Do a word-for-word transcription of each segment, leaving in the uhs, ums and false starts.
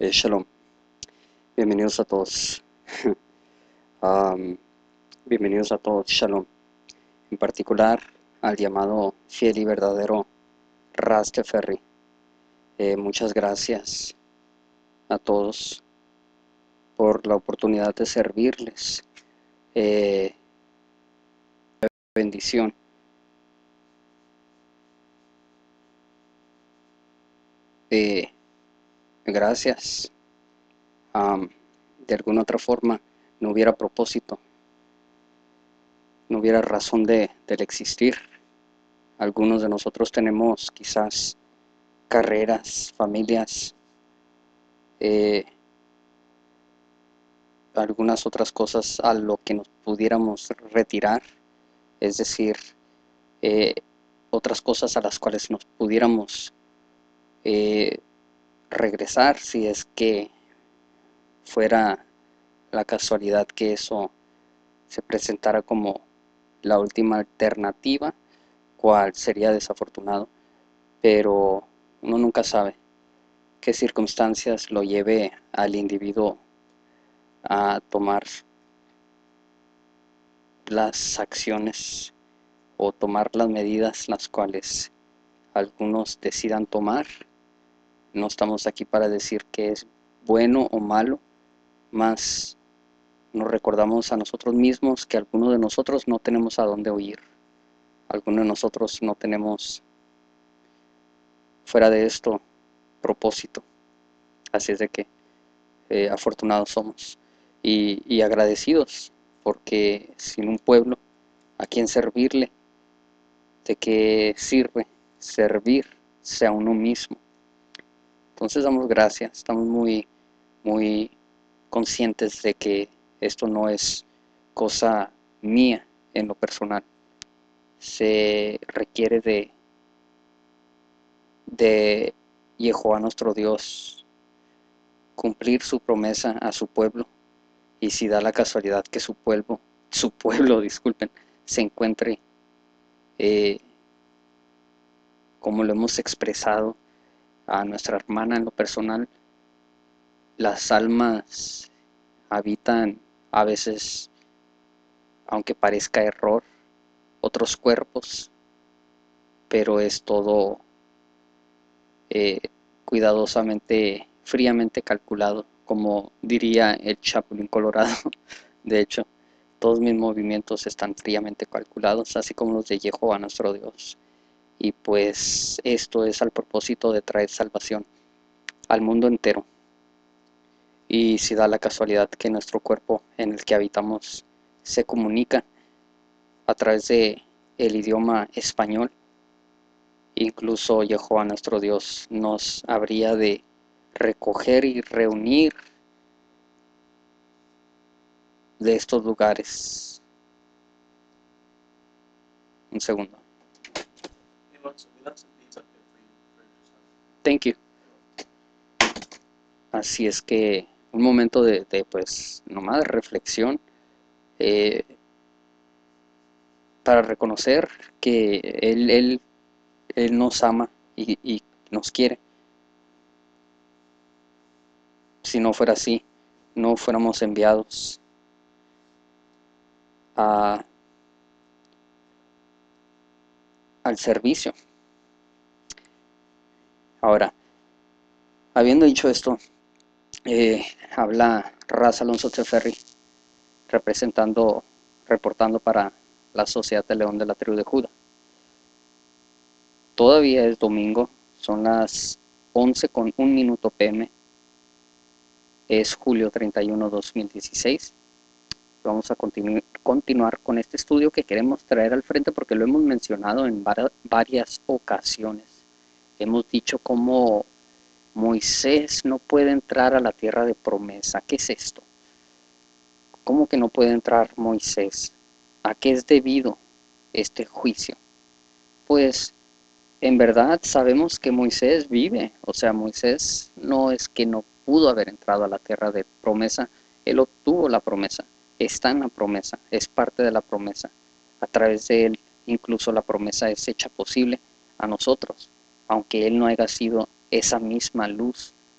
Eh, shalom, bienvenidos a todos. Am, bienvenidos a todos, shalom. En particular al llamado fiel y verdadero Rastafari. Eh, muchas gracias a todos por la oportunidad de servirles. Eh, bendición. Eh, gracias. Am, de alguna otra forma no hubiera propósito, no hubiera razón de, del existir. Algunos de nosotros tenemos quizás carreras, familias, eh, algunas otras cosas a lo que nos pudiéramos retirar, es decir, eh, otras cosas a las cuales nos pudiéramos eh, regresar si es que fuera la casualidad que eso se presentara como la última alternativa, cual sería desafortunado, pero uno nunca sabe qué circunstancias lo lleve al individuo a tomar las acciones o tomar las medidas las cuales algunos decidan tomar. No estamos aquí para decir que es bueno o malo, más nos recordamos a nosotros mismos que algunos de nosotros no tenemos a dónde huir, algunos de nosotros no tenemos fuera de esto propósito, así es de que eh, afortunados somos y, y agradecidos, porque sin un pueblo a quien servirle, ¿de qué sirve servirse a uno mismo? Entonces damos gracias, estamos muy, muy conscientes de que esto no es cosa mía en lo personal. Se requiere de, de Jehová nuestro Dios cumplir su promesa a su pueblo, y si da la casualidad que su pueblo, su pueblo, disculpen, se encuentre eh, como lo hemos expresado a nuestra hermana en lo personal, las almas habitan a veces, aunque parezca error, otros cuerpos, pero es todo eh, cuidadosamente, fríamente calculado, como diría el Chapulín Colorado. De hecho, todos mis movimientos están fríamente calculados, así como los de Jehová nuestro Dios. Y pues esto es al propósito de traer salvación al mundo entero. Y si da la casualidad que nuestro cuerpo en el que habitamos se comunica a través de el idioma español, incluso Jehová nuestro Dios nos habría de recoger y reunir de estos lugares. Un segundo. Thank you. Así es que un momento de, de pues nomás de reflexión, eh, para reconocer que Él, él, él nos ama y, y nos quiere. Si no fuera así, no fuéramos enviados a, al servicio. Ahora, habiendo dicho esto, eh, habla Raz Alonso Teferri, representando, reportando para la Sociedad de León de la Tribu de Judá. Todavía es domingo, son las once con un minuto p m, es julio treinta y uno, dos mil dieciséis. Vamos a continu continuar con este estudio que queremos traer al frente porque lo hemos mencionado en varias ocasiones. Hemos dicho cómo Moisés no puede entrar a la tierra de promesa. ¿Qué es esto? ¿Cómo que no puede entrar Moisés? ¿A qué es debido este juicio? Pues en verdad sabemos que Moisés vive, o sea, Moisés no es que no pudo haber entrado a la tierra de promesa, él obtuvo la promesa, está en la promesa, es parte de la promesa. A través de él incluso la promesa es hecha posible a nosotros, aunque él no haya sido esa misma luz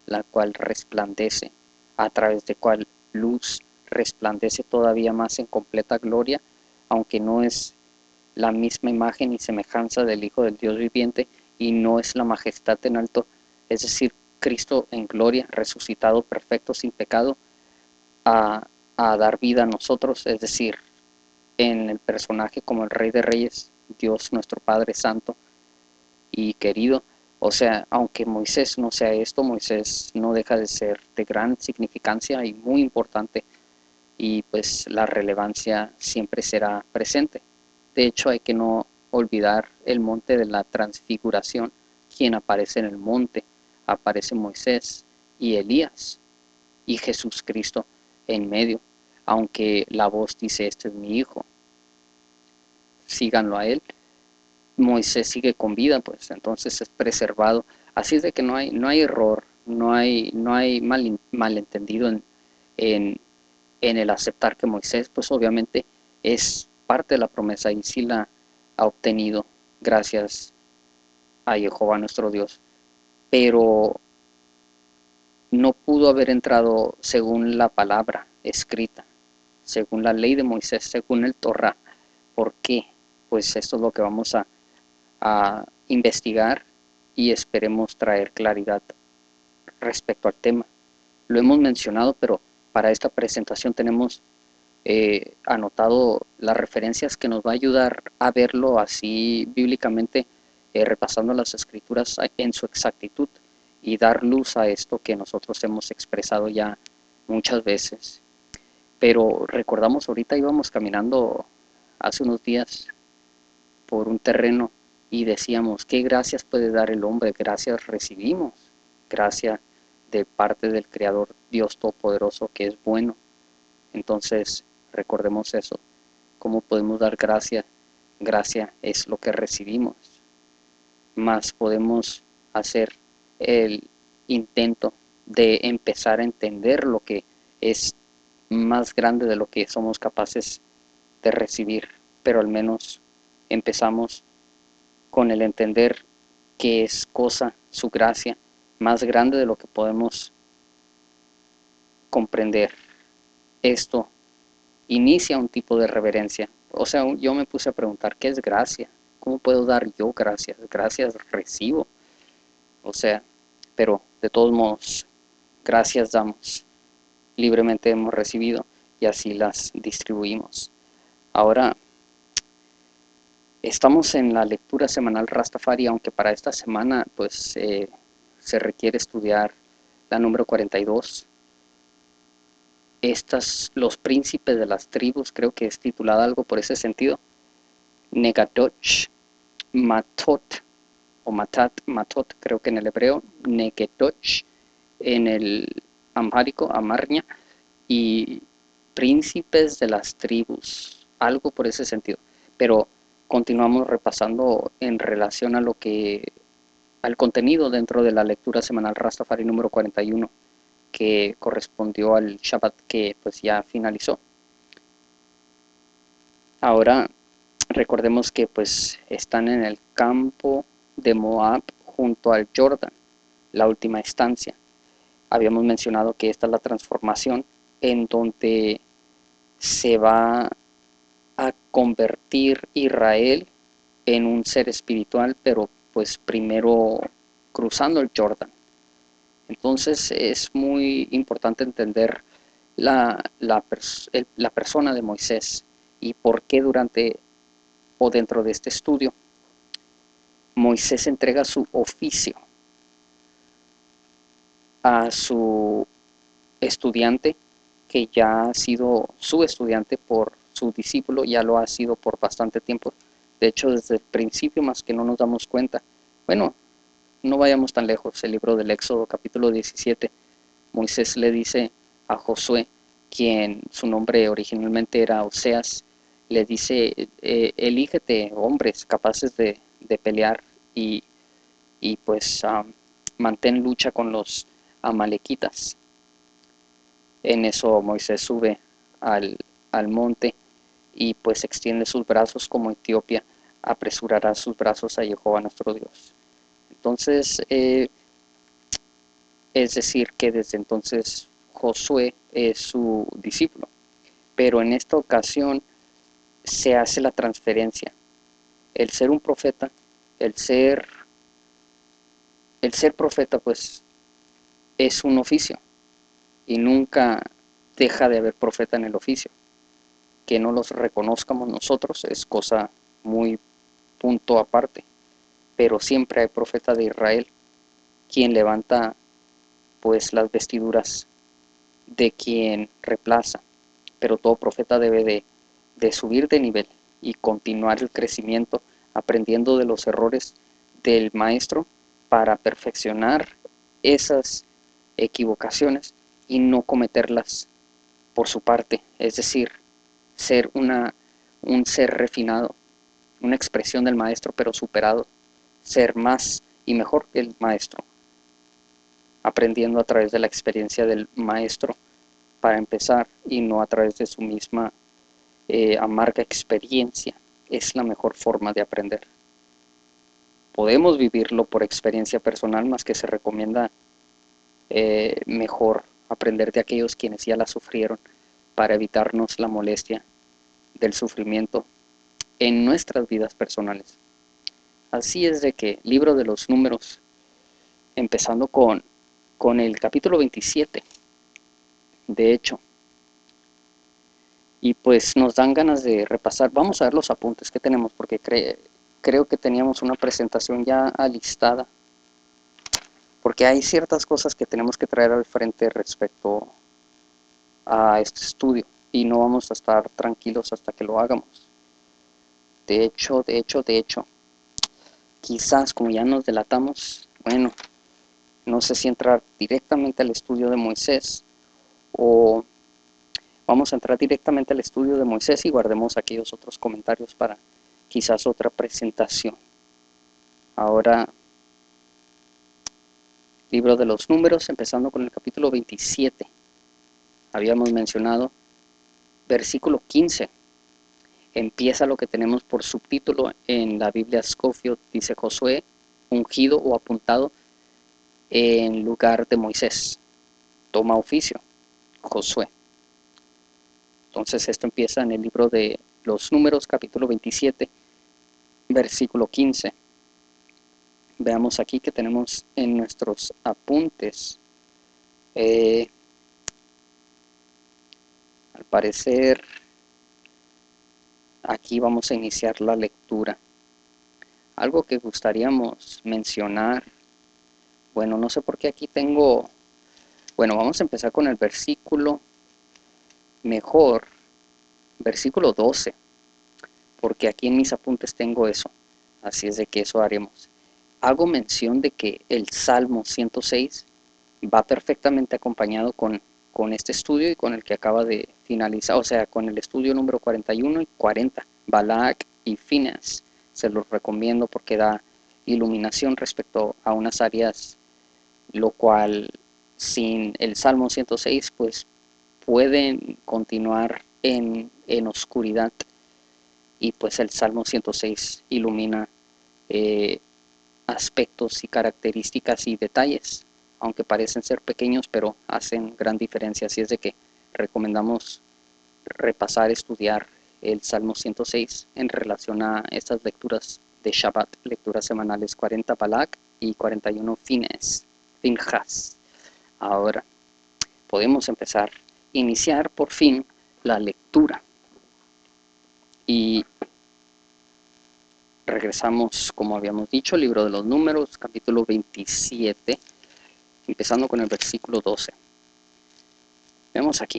la cual resplandece, a través de cual luz resplandece todavía más en completa gloria, aunque no es la misma imagen y semejanza del Hijo del Dios viviente y no es la majestad en alto, es decir, Cristo en gloria, resucitado, perfecto, sin pecado, a, a dar vida a nosotros, es decir, en el personaje como el Rey de Reyes, Dios nuestro Padre Santo y querido. O sea, aunque Moisés no sea esto, Moisés no deja de ser de gran significancia y muy importante, y pues la relevancia siempre será presente. De hecho, hay que no olvidar el monte de la transfiguración. Quien aparece en el monte, aparece Moisés y Elías y Jesucristo en medio, aunque la voz dice: este es mi hijo, síganlo a él. Moisés sigue con vida, pues entonces es preservado. Así es de que no hay, no hay error, no hay, no hay mal, malentendido en, en, en el aceptar que Moisés, pues obviamente es parte de la promesa y sí la ha obtenido gracias a Jehová nuestro Dios, pero no pudo haber entrado según la palabra escrita, según la ley de Moisés, según el Torah. ¿Por qué? Pues esto es lo que vamos a, a investigar y esperemos traer claridad respecto al tema. Lo hemos mencionado, pero para esta presentación tenemos eh, anotado las referencias que nos va a ayudar a verlo así bíblicamente, eh, repasando las escrituras en su exactitud y dar luz a esto que nosotros hemos expresado ya muchas veces. Pero recordamos, ahorita íbamos caminando hace unos días por un terreno y decíamos: ¿qué gracias puede dar el hombre? Gracias recibimos, gracia de parte del Creador Dios Todopoderoso, que es bueno. Entonces, recordemos eso. ¿Cómo podemos dar gracia? Gracia es lo que recibimos. Más podemos hacer el intento de empezar a entender lo que es más grande de lo que somos capaces de recibir, pero al menos empezamos con el entender que es cosa, su gracia, más grande de lo que podemos comprender. Esto inicia un tipo de reverencia. O sea, yo me puse a preguntar: ¿qué es gracia? ¿Cómo puedo dar yo gracias? Gracias recibo. O sea, pero de todos modos, gracias damos. Libremente hemos recibido y así las distribuimos. Ahora, estamos en la lectura semanal Rastafari, aunque para esta semana pues eh, se requiere estudiar la número cuarenta y dos. Estas, los príncipes de las tribus, creo que es titulada algo por ese sentido. Negadoch, Matot, o Matat, Matot, creo que en el hebreo, Negetoch, en el amhárico, Amarña, y príncipes de las tribus, algo por ese sentido. Pero continuamos repasando en relación a lo que, al contenido dentro de la lectura semanal Rastafari número cuarenta y uno, que correspondió al Shabbat que pues ya finalizó. Ahora recordemos que pues están en el campo de Moab junto al Jordán, la última estancia. Habíamos mencionado que esta es la transformación en donde se va a convertir Israel en un ser espiritual, pero pues primero cruzando el Jordán. Entonces es muy importante entender la, la, pers el, la persona de Moisés y por qué durante o dentro de este estudio Moisés entrega su oficio a su estudiante, que ya ha sido su estudiante por su discípulo, ya lo ha sido por bastante tiempo. De hecho, desde el principio, más que no nos damos cuenta. Bueno, no vayamos tan lejos. El libro del Éxodo, capítulo diecisiete, Moisés le dice a Josué, quien su nombre originalmente era Oseas, le dice: eh, elígete hombres capaces de, de pelear y, y pues um, mantén lucha con los amalequitas. En eso Moisés sube al, al monte y pues extiende sus brazos como Etiopía apresurará sus brazos a Jehová nuestro Dios. Entonces, eh, Es decir, que desde entonces Josué es su discípulo. Pero en esta ocasión se hace la transferencia. El ser un profeta, el ser, el ser profeta, pues es un oficio y nunca deja de haber profeta en el oficio. Que no los reconozcamos nosotros es cosa muy punto aparte, pero siempre hay profeta de Israel quien levanta pues las vestiduras de quien reemplaza, pero todo profeta debe de, de subir de nivel y continuar el crecimiento aprendiendo de los errores del maestro para perfeccionar esas equivocaciones y no cometerlas por su parte, es decir, ser una, un ser refinado, una expresión del maestro pero superado, ser más y mejor que el maestro, aprendiendo a través de la experiencia del maestro para empezar y no a través de su misma eh, amarga experiencia. Es la mejor forma de aprender. Podemos vivirlo por experiencia personal, más que se recomienda eh, mejor aprender de aquellos quienes ya la sufrieron para evitarnos la molestia del sufrimiento en nuestras vidas personales. Así es de que libro de los números, empezando con, con el capítulo veintisiete, de hecho, y pues nos dan ganas de repasar. Vamos a ver los apuntes que tenemos, porque cre creo que teníamos una presentación ya alistada, porque hay ciertas cosas que tenemos que traer al frente respecto a este estudio, y no vamos a estar tranquilos hasta que lo hagamos. De hecho, de hecho, de hecho, quizás como ya nos delatamos, bueno, no sé si entrar directamente al estudio de Moisés o vamos a entrar directamente al estudio de Moisés y guardemos aquellos otros comentarios para quizás otra presentación. Ahora, libro de los números, empezando con el capítulo veintisiete. Habíamos mencionado versículo quince. Empieza lo que tenemos por subtítulo en la Biblia Scofield, dice Josué, ungido o apuntado en lugar de Moisés. Toma oficio, Josué. Entonces esto empieza en el libro de los números, capítulo veintisiete, versículo quince. Veamos aquí que tenemos en nuestros apuntes. Eh, al parecer, aquí vamos a iniciar la lectura. Algo que gustaríamos mencionar, bueno, no sé por qué aquí tengo, bueno, vamos a empezar con el versículo mejor, versículo doce, porque aquí en mis apuntes tengo eso, así es de que eso haremos. Hago mención de que el Salmo ciento seis va perfectamente acompañado con, con este estudio y con el que acaba de finalizar, o sea, con el estudio número cuarenta y uno y cuarenta, Balac y Fineas. Se los recomiendo porque da iluminación respecto a unas áreas, lo cual sin el Salmo ciento seis pues pueden continuar en, en oscuridad, y pues el Salmo ciento seis ilumina eh, aspectos y características y detalles, aunque parecen ser pequeños, pero hacen gran diferencia. Así es de que recomendamos repasar, estudiar el Salmo ciento seis en relación a estas lecturas de Shabbat, lecturas semanales cuarenta Balak y cuarenta y uno Fines, Finjas. Ahora podemos empezar, iniciar por fin la lectura. Y regresamos, como habíamos dicho, libro de los números, capítulo veintisiete, empezando con el versículo doce. Vemos aquí.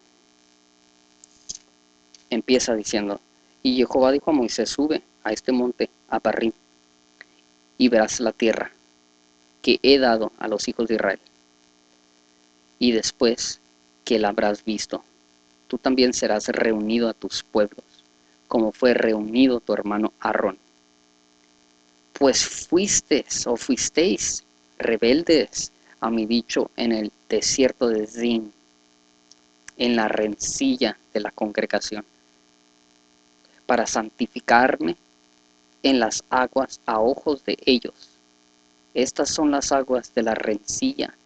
Empieza diciendo, y Jehová dijo a Moisés, sube a este monte, a Parrim, y verás la tierra que he dado a los hijos de Israel. Y después que la habrás visto, tú también serás reunido a tus pueblos, como fue reunido tu hermano Aarón. Pues fuisteis o fuisteis rebeldes a mi dicho en el desierto de Zin, en la rencilla de la congregación, para santificarme en las aguas a ojos de ellos. Estas son las aguas de la rencilla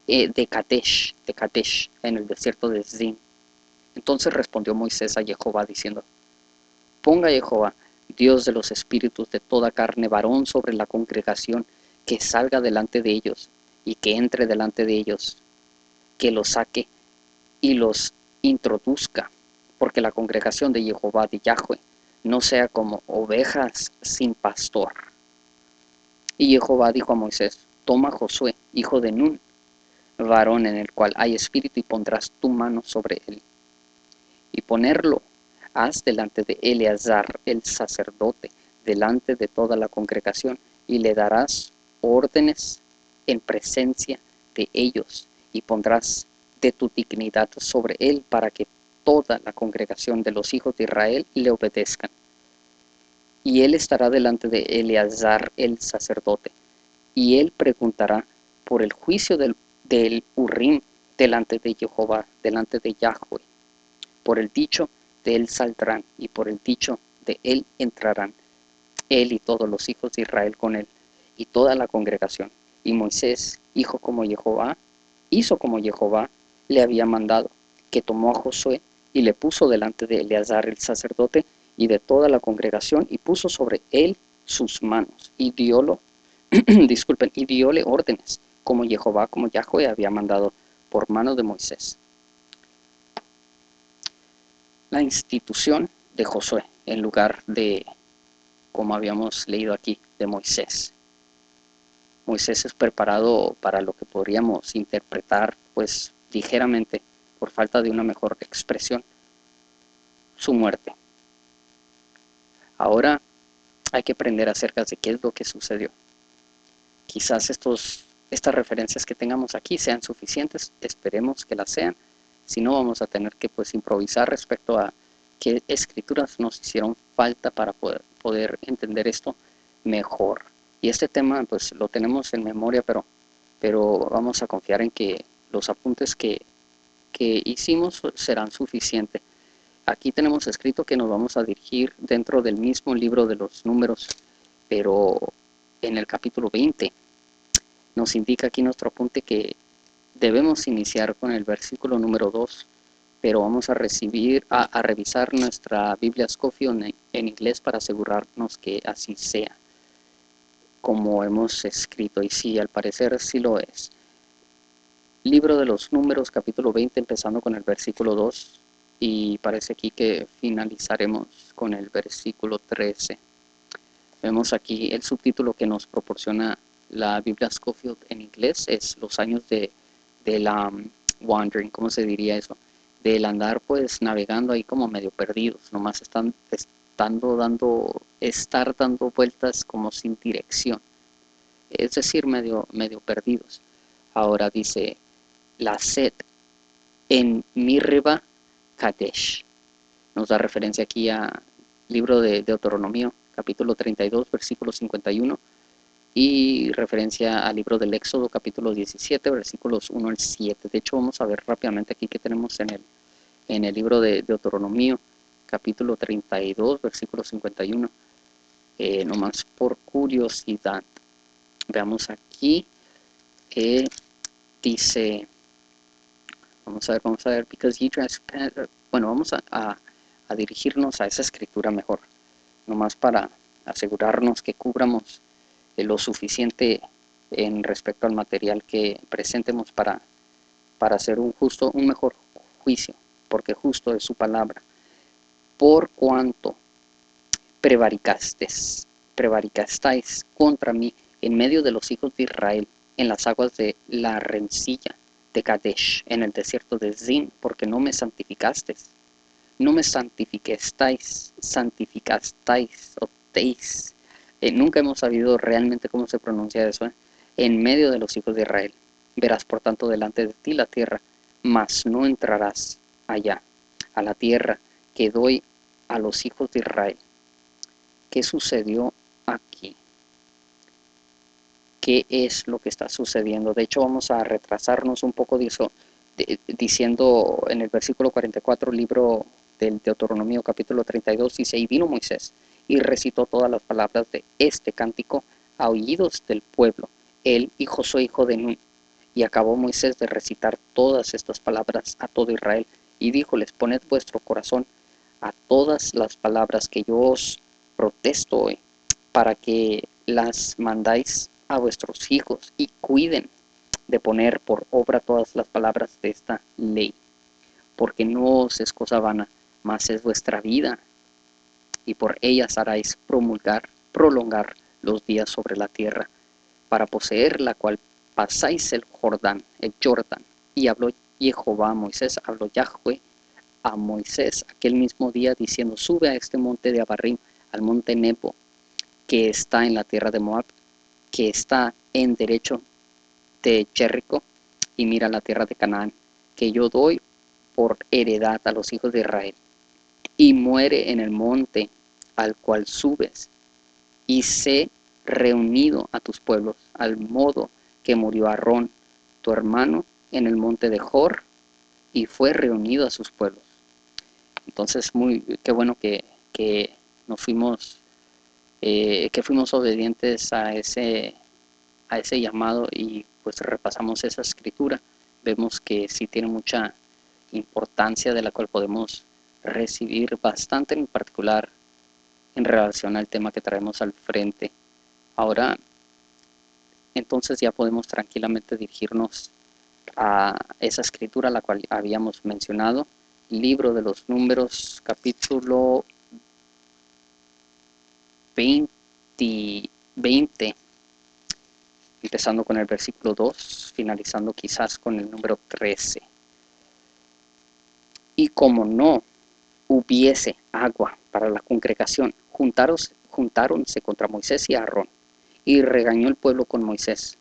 eh, de Kadesh, de Kadesh, en el desierto de Zin. Entonces respondió Moisés a Jehová diciendo: Ponga Jehová, Dios de los espíritus de toda carne, varón sobre la congregación, que salga delante de ellos, y que entre delante de ellos, que los saque y los introduzca, porque la congregación de Jehová de Yahweh no sea como ovejas sin pastor. Y Jehová dijo a Moisés: Toma Josué, hijo de Nun, varón en el cual hay espíritu, y pondrás tu mano sobre él, y ponerlo haz delante de Eleazar el sacerdote, delante de toda la congregación, y le darás órdenes en presencia de ellos, y pondrás de tu dignidad sobre él, para que toda la congregación de los hijos de Israel le obedezcan. Y él estará delante de Eleazar el sacerdote, y él preguntará por el juicio del, del Urim delante de Jehová, delante de Yahweh. Por el dicho de él saldrán, y por el dicho de él entrarán, él y todos los hijos de Israel con él, y toda la congregación. Y Moisés, hijo como Jehová, hizo como Jehová le había mandado, que tomó a Josué y le puso delante de Eleazar el sacerdote y de toda la congregación, y puso sobre él sus manos, y diólo, disculpen, y dióle órdenes, como Jehová, como Yahweh había mandado por mano de Moisés. La institución de Josué en lugar de, como habíamos leído aquí, de Moisés. Moisés es preparado para lo que podríamos interpretar, pues ligeramente, por falta de una mejor expresión, su muerte. Ahora hay que aprender acerca de qué es lo que sucedió. Quizás estos, estas referencias que tengamos aquí sean suficientes, esperemos que las sean. Si no, vamos a tener que pues improvisar respecto a qué escrituras nos hicieron falta para poder, poder entender esto mejor. Y este tema pues lo tenemos en memoria, pero, pero vamos a confiar en que los apuntes que, que hicimos serán suficientes. Aquí tenemos escrito que nos vamos a dirigir dentro del mismo libro de los Números, pero en el capítulo veinte nos indica aquí nuestro apunte que debemos iniciar con el versículo número dos, pero vamos a recibir, a, a revisar nuestra Biblia Scofield en, en inglés para asegurarnos que así sea, como hemos escrito, y sí, al parecer sí lo es. Libro de los Números, capítulo veinte, empezando con el versículo dos, y parece aquí que finalizaremos con el versículo trece. Vemos aquí el subtítulo que nos proporciona la Biblia Scofield en inglés, es los años de, de la um, wandering, ¿cómo se diría eso? Del andar pues navegando ahí como medio perdidos, nomás están estando dando, estar dando vueltas como sin dirección, es decir, medio, medio perdidos. Ahora dice, la sed en Mirriba Kadesh. Nos da referencia aquí al libro de Deuteronomio, capítulo treinta y dos, versículo cincuenta y uno, y referencia al libro del Éxodo, capítulo diecisiete, versículos uno al siete. De hecho, vamos a ver rápidamente aquí que tenemos en el, en el libro de Deuteronomio, capítulo treinta y dos, versículo cincuenta y uno. Eh, nomás por curiosidad, veamos aquí, eh, dice, vamos a ver, vamos a ver, because ye transgressed, bueno, vamos a, a, a dirigirnos a esa escritura mejor, nomás para asegurarnos que cubramos eh, lo suficiente en respecto al material que presentemos para, para hacer un justo, un mejor juicio, porque justo es su palabra. Por cuanto prevaricasteis, prevaricastáis contra mí en medio de los hijos de Israel, en las aguas de la rencilla de Kadesh, en el desierto de Zin, porque no me santificasteis, no me santificasteis, santificasteis, o teis. Eh, nunca hemos sabido realmente cómo se pronuncia eso, ¿eh? En medio de los hijos de Israel. Verás por tanto delante de ti la tierra, mas no entrarás allá, a la tierra que doy a los hijos de Israel. ¿Qué sucedió aquí? ¿Qué es lo que está sucediendo? De hecho, vamos a retrasarnos un poco de eso, de, diciendo en el versículo cuarenta y cuatro, libro del Deuteronomio, capítulo treinta y dos, dice, y vino Moisés y recitó todas las palabras de este cántico a oídos del pueblo, él y Josué, hijo de Nun, Y acabó Moisés de recitar todas estas palabras a todo Israel, y díjoles: poned vuestro corazón a todas las palabras que yo os protesto hoy, para que las mandáis a vuestros hijos, y cuiden de poner por obra todas las palabras de esta ley, porque no os es cosa vana, mas es vuestra vida, y por ellas haráis promulgar, prolongar los días sobre la tierra, para poseer la cual pasáis el Jordán, el Jordán. Y habló Jehová a Moisés, habló Yahweh a Moisés aquel mismo día, diciendo: sube a este monte de Abarim, al monte Nebo, que está en la tierra de Moab, que está en derecho de Jericó, y mira la tierra de Canaán, que yo doy por heredad a los hijos de Israel. Y muere en el monte al cual subes, y sé reunido a tus pueblos, al modo que murió Aarón, tu hermano, en el monte de Hor, y fue reunido a sus pueblos. Entonces, muy, qué bueno que, que nos fuimos, eh, que fuimos obedientes a ese, a ese llamado, y pues repasamos esa escritura. Vemos que sí tiene mucha importancia, de la cual podemos recibir bastante, en particular en relación al tema que traemos al frente. Ahora, entonces ya podemos tranquilamente dirigirnos a esa escritura a la cual habíamos mencionado, libro de los Números, capítulo veinte, veinte, empezando con el versículo dos, finalizando quizás con el número trece. Y como no hubiese agua para la congregación, juntaros, juntáronse contra Moisés y Aarón, y regañó el pueblo con Moisés.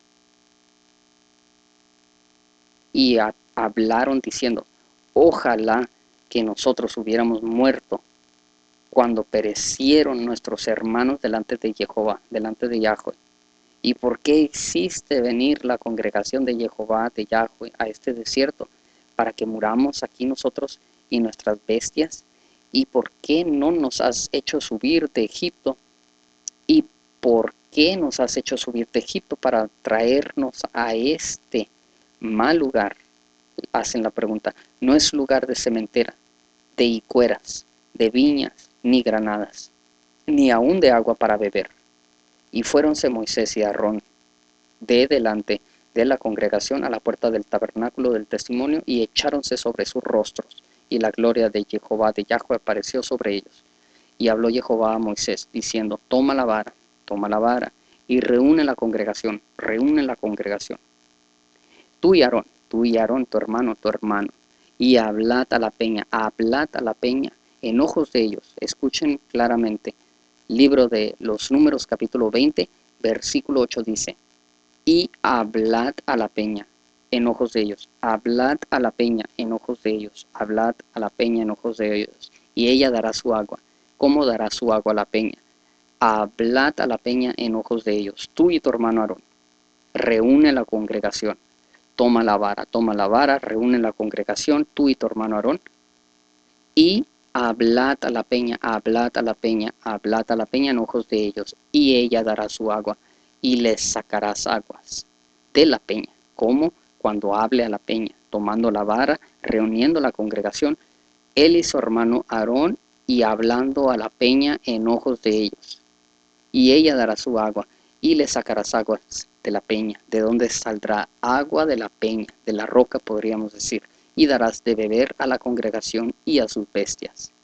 Y a, hablaron diciendo: ojalá que nosotros hubiéramos muerto cuando perecieron nuestros hermanos delante de Jehová, delante de Yahweh. ¿Y por qué hiciste venir la congregación de Jehová, de Yahweh, a este desierto, para que muramos aquí nosotros y nuestras bestias? ¿Y por qué no nos has hecho subir de Egipto? ¿Y por qué nos has hecho subir de Egipto para traernos a este mal lugar? Hacen la pregunta. No es lugar de sementera, de hicueras, de viñas, ni granadas, ni aun de agua para beber. Y fuéronse Moisés y Aarón de delante de la congregación a la puerta del tabernáculo del testimonio, y echáronse sobre sus rostros, y la gloria de Jehová, de Yahweh, apareció sobre ellos. Y habló Jehová a Moisés, diciendo: toma la vara, toma la vara, y reúne la congregación, reúne la congregación. Tú y Aarón, tú y Aarón, tu hermano, tu hermano, y hablad a la peña, hablad a la peña en ojos de ellos. Escuchen claramente. Libro de los Números, capítulo veinte, versículo ocho dice: y hablad a la peña en ojos de ellos, hablad a la peña en ojos de ellos, hablad a la peña en ojos de ellos, y ella dará su agua. ¿Cómo dará su agua a la peña? Hablad a la peña en ojos de ellos, tú y tu hermano Aarón. Reúne la congregación, toma la vara, toma la vara, reúne la congregación, tú y tu hermano Aarón, y hablad a la peña, hablad a la peña, hablad a la peña en ojos de ellos, y ella dará su agua, y les sacarás aguas de la peña. ¿Cómo? Cuando hable a la peña, tomando la vara, reuniendo la congregación, él y su hermano Aarón, y hablando a la peña en ojos de ellos. Y ella dará su agua, y le sacarás aguas de la peña, de donde saldrá agua de la peña, de la roca podríamos decir, y darás de beber a la congregación y a sus bestias.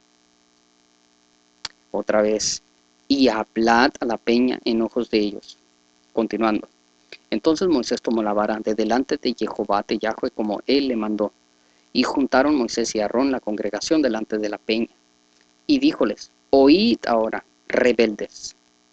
Otra vez, y hablad a la peña en ojos de ellos. Continuando. Entonces Moisés tomó la vara de delante de Jehová, de Yahweh, como él le mandó. Y juntaron Moisés y Aarón la congregación delante de la peña. Y díjoles: oíd ahora, rebeldes.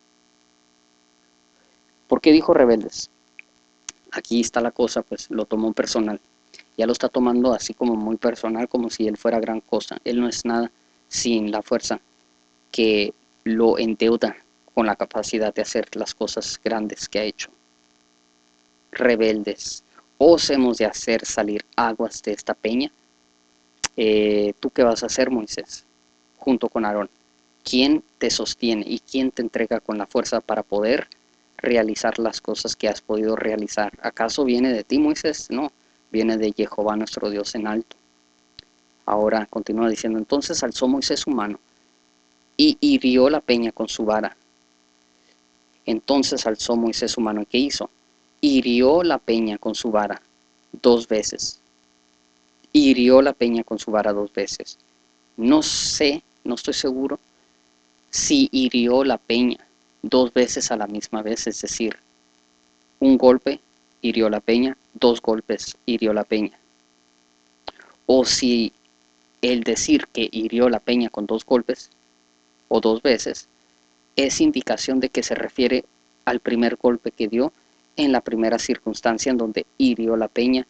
¿Por qué dijo rebeldes? Aquí está la cosa, pues lo tomó personal. Ya lo está tomando así como muy personal, como si él fuera gran cosa. Él no es nada sin la fuerza que lo endeuda con la capacidad de hacer las cosas grandes que ha hecho. Rebeldes, ¿os hemos de hacer salir aguas de esta peña? Eh, ¿Tú qué vas a hacer, Moisés? Junto con Aarón. ¿Quién te sostiene y quién te entrega con la fuerza para poder realizar las cosas que has podido realizar. ¿Acaso viene de ti, Moisés? No, viene de Jehová nuestro Dios en alto. Ahora continúa diciendo, entonces alzó Moisés su mano y hirió la peña con su vara. Entonces alzó Moisés su mano, ¿y qué hizo? Hirió la peña con su vara dos veces. Hirió la peña con su vara dos veces. No sé, no estoy seguro si hirió la peña dos veces a la misma vez, es decir, un golpe hirió la peña, dos golpes hirió la peña. O si el decir que hirió la peña con dos golpes o dos veces es indicación de que se refiere al primer golpe que dio en la primera circunstancia en donde hirió la peña,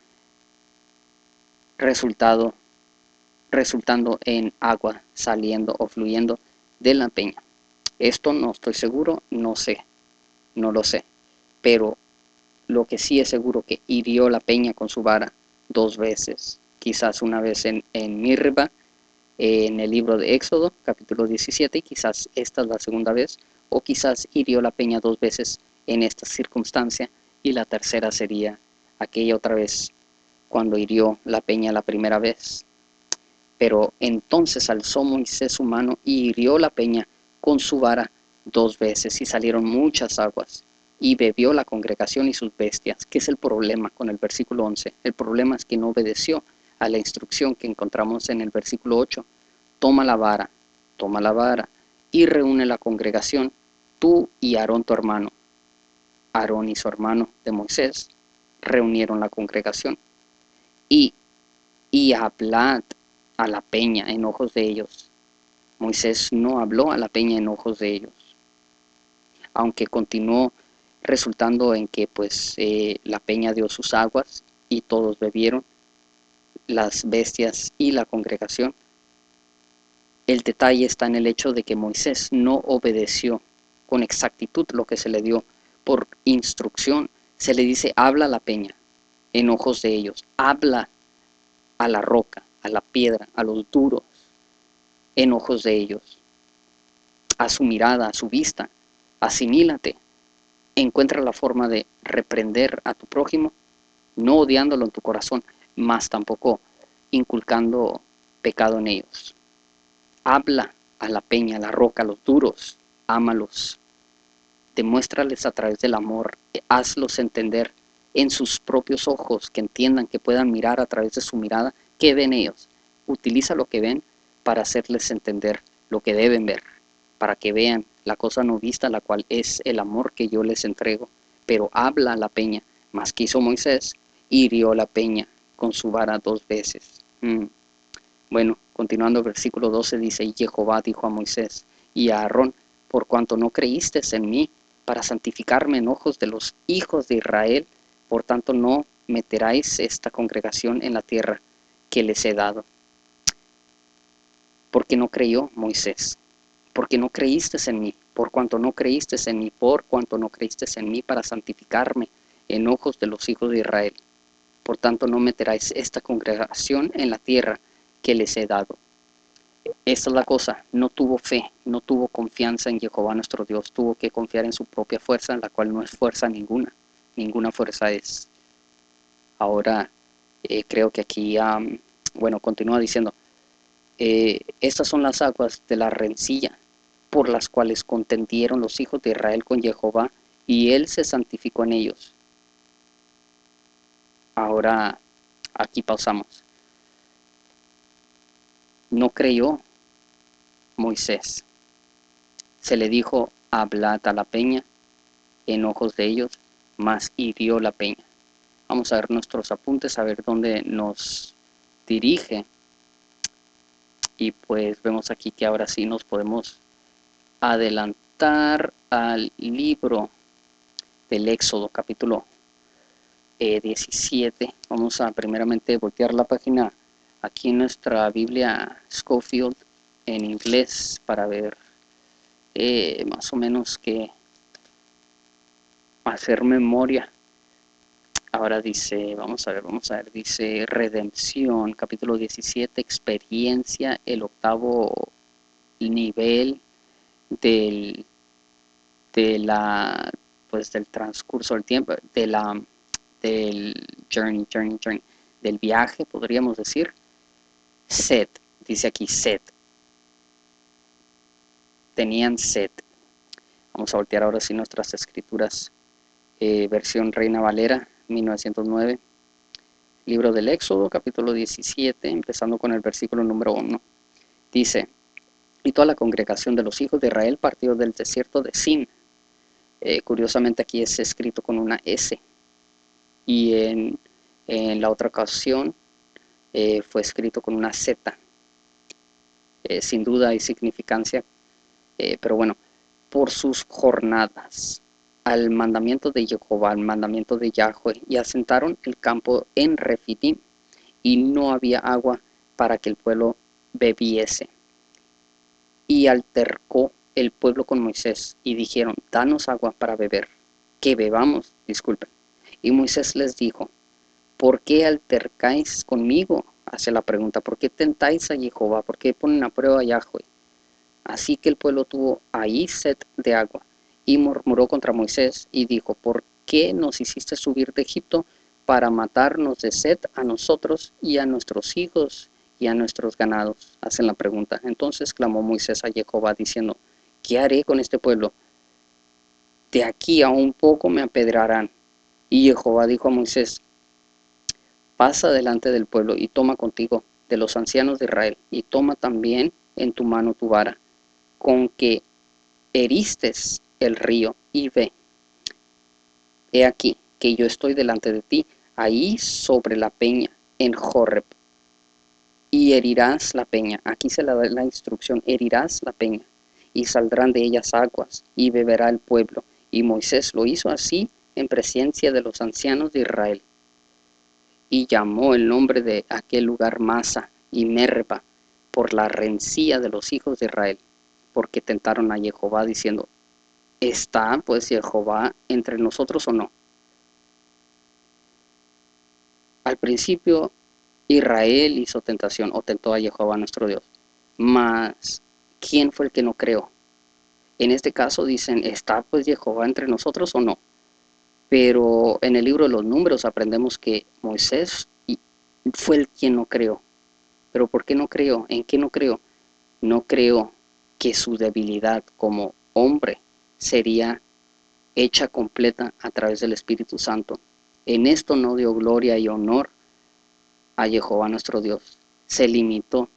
resultado, resultando en agua saliendo o fluyendo de la peña. Esto no estoy seguro, no sé, no lo sé, pero lo que sí es seguro que hirió la peña con su vara dos veces, quizás una vez en, en Mirba, en el libro de Éxodo, capítulo diecisiete, y quizás esta es la segunda vez, o quizás hirió la peña dos veces en esta circunstancia, y la tercera sería aquella otra vez cuando hirió la peña la primera vez. Pero entonces alzó Moisés su mano y hirió la peña con su vara dos veces, y salieron muchas aguas, y bebió la congregación y sus bestias. ¿Qué es el problema con el versículo once? El problema es que no obedeció a la instrucción que encontramos en el versículo ocho. Toma la vara, toma la vara, y reúne la congregación, tú y Aarón tu hermano. Aarón y su hermano de Moisés reunieron la congregación, y, y hablad a la peña en ojos de ellos. Moisés no habló a la peña en ojos de ellos, aunque continuó resultando en que pues eh, la peña dio sus aguas y todos bebieron, las bestias y la congregación. El detalle está en el hecho de que Moisés no obedeció con exactitud lo que se le dio por instrucción. Se le dice, habla a la peña en ojos de ellos, habla a la roca, a la piedra, a los duros, en ojos de ellos, a su mirada, a su vista. Asimílate, encuentra la forma de reprender a tu prójimo, no odiándolo en tu corazón, mas tampoco inculcando pecado en ellos. Habla a la peña, a la roca, a los duros, ámalos, demuéstrales a través del amor, hazlos entender en sus propios ojos, que entiendan, que puedan mirar a través de su mirada, ¿qué ven ellos? Utiliza lo que ven para hacerles entender lo que deben ver, para que vean la cosa no vista, la cual es el amor que yo les entrego. Pero habla a la peña, más que hizo Moisés, hirió la peña con su vara dos veces. Mm. Bueno, continuando el versículo doce dice, y Jehová dijo a Moisés y a Aarón, por cuanto no creíste en mí, para santificarme en ojos de los hijos de Israel, por tanto no meteráis esta congregación en la tierra que les he dado. Porque no creyó Moisés, porque no creíste en mí, por cuanto no creíste en mí, por cuanto no creíste en mí, para santificarme en ojos de los hijos de Israel. Por tanto no meteráis esta congregación en la tierra que les he dado. Esta es la cosa, no tuvo fe, no tuvo confianza en Jehová nuestro Dios, tuvo que confiar en su propia fuerza, en la cual no es fuerza ninguna, ninguna fuerza es. Ahora, eh, creo que aquí, um, bueno, continúa diciendo, eh, estas son las aguas de la rencilla, por las cuales contendieron los hijos de Israel con Jehová, y él se santificó en ellos. Ahora, aquí pausamos. No creyó Moisés. Se le dijo, hablad a la peña en ojos de ellos, mas hirió la peña. Vamos a ver nuestros apuntes, a ver dónde nos dirige. Y pues vemos aquí que ahora sí nos podemos adelantar al libro del Éxodo, capítulo eh, diecisiete. Vamos a primeramente voltear la página aquí en nuestra Biblia Scofield en inglés para ver eh, más o menos que hacer memoria. Ahora dice, vamos a ver, vamos a ver, dice redención, capítulo diecisiete, experiencia, el octavo nivel del, de la pues del transcurso del tiempo, de la, del journey, journey, journey, del viaje, podríamos decir, sed, dice aquí sed, tenían sed. Vamos a voltear ahora sí nuestras escrituras, eh, versión Reina Valera, mil novecientos nueve, libro del Éxodo, capítulo diecisiete, empezando con el versículo número uno. Dice: y toda la congregación de los hijos de Israel partió del desierto de Sin. Eh, curiosamente aquí es escrito con una S. Y en, en la otra ocasión eh, fue escrito con una Z. Eh, sin duda hay significancia, eh, pero bueno, por sus jornadas, al mandamiento de Jehová, al mandamiento de Yahweh, y asentaron el campo en Refidim, y no había agua para que el pueblo bebiese. Y altercó el pueblo con Moisés, y dijeron: danos agua para beber, que bebamos, disculpen. Y Moisés les dijo: ¿por qué altercáis conmigo? Hace la pregunta: ¿por qué tentáis a Jehová? ¿Por qué ponen a prueba a Yahweh? Así que el pueblo tuvo ahí sed de agua, y murmuró contra Moisés, y dijo: ¿por qué nos hiciste subir de Egipto para matarnos de sed a nosotros y a nuestros hijos y a nuestros ganados? Hacen la pregunta. Entonces clamó Moisés a Jehová diciendo: ¿qué haré con este pueblo? De aquí a un poco me apedrearán. Y Jehová dijo a Moisés: pasa delante del pueblo y toma contigo de los ancianos de Israel, y toma también en tu mano tu vara, con que heristes el río, y ve. He aquí que yo estoy delante de ti, ahí sobre la peña, en Jorreb, y herirás la peña. Aquí se le da la instrucción: herirás la peña, y saldrán de ellas aguas, y beberá el pueblo. Y Moisés lo hizo así en presencia de los ancianos de Israel. Y llamó el nombre de aquel lugar Masa y Merba, por la rencilla de los hijos de Israel, porque tentaron a Jehová diciendo: ¿está pues Jehová entre nosotros o no? Al principio Israel hizo tentación, o tentó a Jehová nuestro Dios. Mas, ¿quién fue el que no creó? En este caso dicen: ¿está pues Jehová entre nosotros o no? Pero en el libro de los Números aprendemos que Moisés fue el quien no creó. ¿Pero por qué no creó? ¿En qué no creó? No creó que su debilidad como hombre sería hecha completa a través del Espíritu Santo. En esto no dio gloria y honor a Jehová nuestro Dios. Se limitó,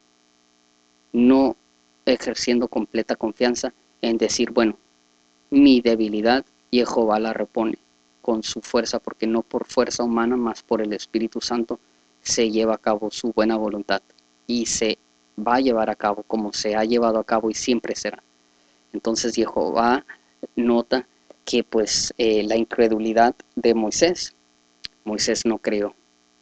no ejerciendo completa confianza en decir: bueno, mi debilidad Jehová la repone con su fuerza, porque no por fuerza humana, mas por el Espíritu Santo se lleva a cabo su buena voluntad, y se va a llevar a cabo como se ha llevado a cabo y siempre será. Entonces Jehová nota que pues eh, la incredulidad de Moisés, Moisés no creó.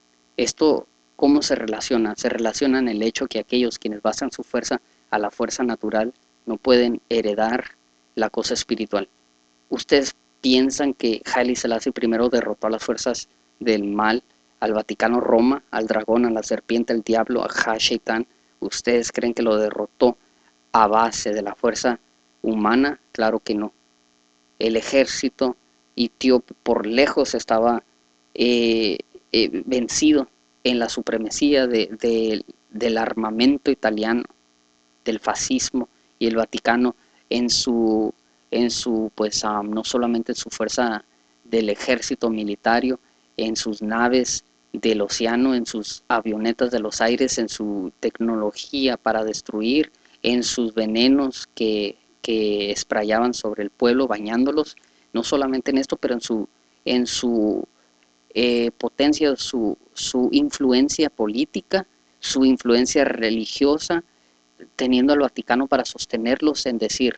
Esto, ¿cómo se relaciona? Se relaciona en el hecho que aquellos quienes basan su fuerza a la fuerza natural no pueden heredar la cosa espiritual. ¿Ustedes piensan que Haile Selassie primero derrotó a las fuerzas del mal, al Vaticano Roma, al dragón, a la serpiente, al diablo, a Ha-Shaytan? ¿Ustedes creen que lo derrotó a base de la fuerza humana? Claro que no. El ejército etíope por lejos estaba eh, eh, vencido en la supremacía de, de, del armamento italiano, del fascismo, y el Vaticano en su, en su pues um, no solamente en su fuerza del ejército militario, en sus naves del océano, en sus avionetas de los aires, en su tecnología para destruir, en sus venenos que, que esprayaban sobre el pueblo bañándolos, no solamente en esto, pero en su, en su eh, potencia, su, su influencia política, su influencia religiosa, teniendo al Vaticano para sostenerlos en decir: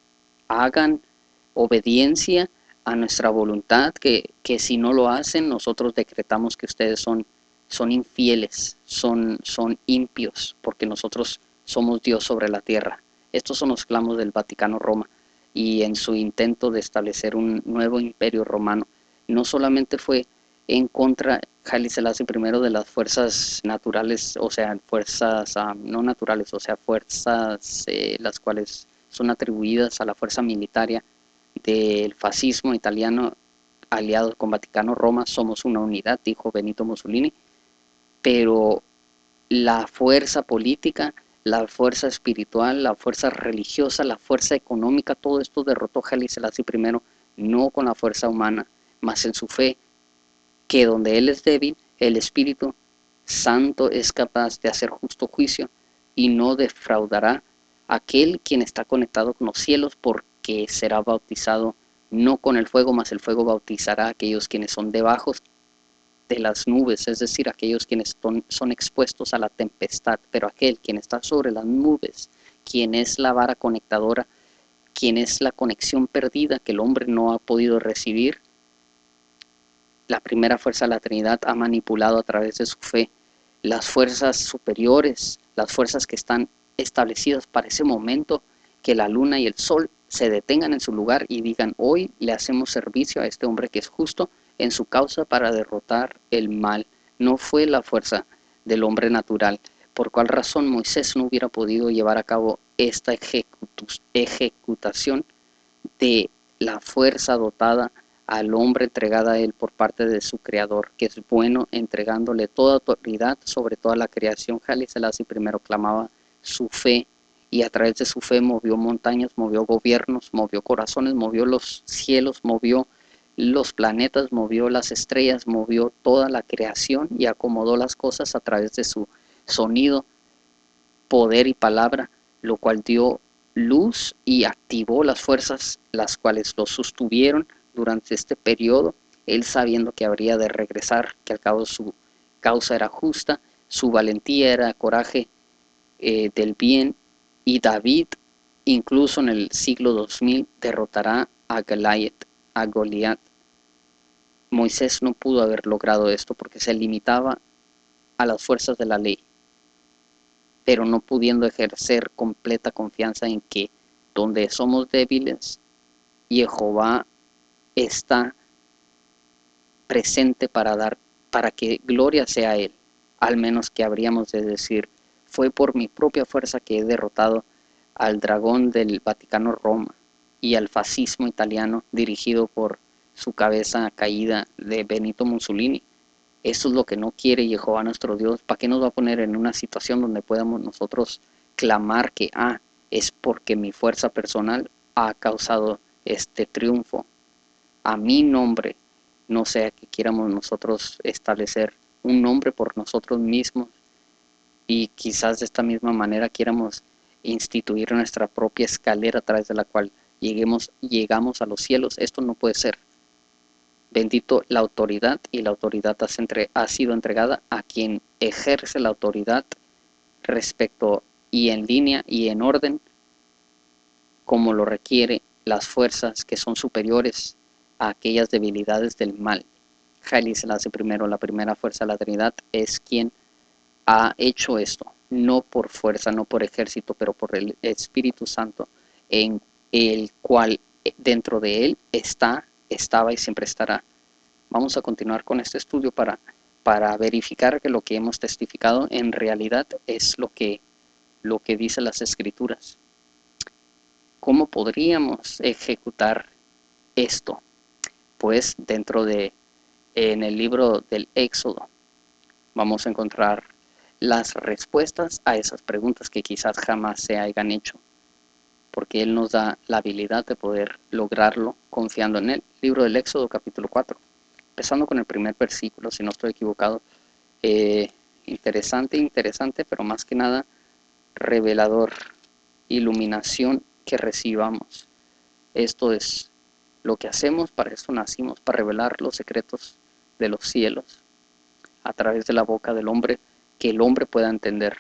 hagan obediencia a nuestra voluntad, que, que si no lo hacen, nosotros decretamos que ustedes son, son infieles, son, son impios, porque nosotros somos Dios sobre la tierra. Estos son los clamos del Vaticano Roma, y en su intento de establecer un nuevo imperio romano, no solamente fue en contra Haile Selassie primero de las fuerzas naturales, o sea, fuerzas um, no naturales, o sea, fuerzas eh, las cuales son atribuidas a la fuerza militar del fascismo italiano aliados con Vaticano, Roma, somos una unidad, dijo Benito Mussolini, pero la fuerza política, la fuerza espiritual, la fuerza religiosa, la fuerza económica, todo esto derrotó Haile Selassie primero, no con la fuerza humana, mas en su fe, que donde él es débil, el Espíritu Santo es capaz de hacer justo juicio y no defraudará a aquel quien está conectado con los cielos, porque será bautizado no con el fuego, mas el fuego bautizará a aquellos quienes son debajo de las nubes, es decir, aquellos quienes son, son expuestos a la tempestad, pero aquel quien está sobre las nubes, quien es la vara conectadora, quien es la conexión perdida que el hombre no ha podido recibir, la primera fuerza de la Trinidad ha manipulado a través de su fe las fuerzas superiores, las fuerzas que están establecidas para ese momento, que la luna y el sol se detengan en su lugar y digan, hoy le hacemos servicio a este hombre que es justo en su causa para derrotar el mal. No fue la fuerza del hombre natural, por cual razón Moisés no hubiera podido llevar a cabo esta ejecutación de la fuerza dotada al hombre entregada a él por parte de su creador, que es bueno, entregándole toda autoridad sobre toda la creación. Haile Selassie primero clamaba su fe, y a través de su fe movió montañas, movió gobiernos, movió corazones, movió los cielos, movió los planetas, movió las estrellas, movió toda la creación y acomodó las cosas a través de su sonido, poder y palabra, lo cual dio luz y activó las fuerzas las cuales lo sostuvieron durante este periodo, él sabiendo que habría de regresar, que al cabo su causa era justa, su valentía era coraje eh, del bien, y David, incluso en el siglo dos mil, derrotará a Goliat, a Goliat. Moisés no pudo haber logrado esto porque se limitaba a las fuerzas de la ley, pero no pudiendo ejercer completa confianza en que donde somos débiles, Jehová está presente para dar, para que gloria sea a Él, al menos que habríamos de decir, fue por mi propia fuerza que he derrotado al dragón del Vaticano Roma y al fascismo italiano dirigido por su cabeza caída de Benito Mussolini. Eso es lo que no quiere Jehová nuestro Dios. ¿Para qué nos va a poner en una situación donde podamos nosotros clamar que ah, es porque mi fuerza personal ha causado este triunfo? A mi nombre, no sea que quieramos nosotros establecer un nombre por nosotros mismos y quizás de esta misma manera quieramos instituir nuestra propia escalera a través de la cual lleguemos, llegamos a los cielos. Esto no puede ser. Bendito la autoridad, y la autoridad ha sido entregada a quien ejerce la autoridad respecto y en línea y en orden como lo requiere las fuerzas que son superiores a aquellas debilidades del mal. Haile Selassie primero, la primera fuerza de la Trinidad, es quien ha hecho esto, no por fuerza, no por ejército, pero por el Espíritu Santo, en el cual dentro de él está, estaba y siempre estará. Vamos a continuar con este estudio para, para verificar que lo que hemos testificado en realidad es lo que, lo que dicen las Escrituras. ¿Cómo podríamos ejecutar esto? Pues dentro de, en el libro del Éxodo, vamos a encontrar las respuestas a esas preguntas que quizás jamás se hayan hecho, porque Él nos da la habilidad de poder lograrlo confiando en Él. Libro del Éxodo, capítulo cuatro, empezando con el primer versículo, si no estoy equivocado. Eh, interesante, interesante, pero más que nada revelador, iluminación que recibamos. Esto es lo que hacemos, para esto nacimos, para revelar los secretos de los cielos a través de la boca del hombre, que el hombre pueda entender.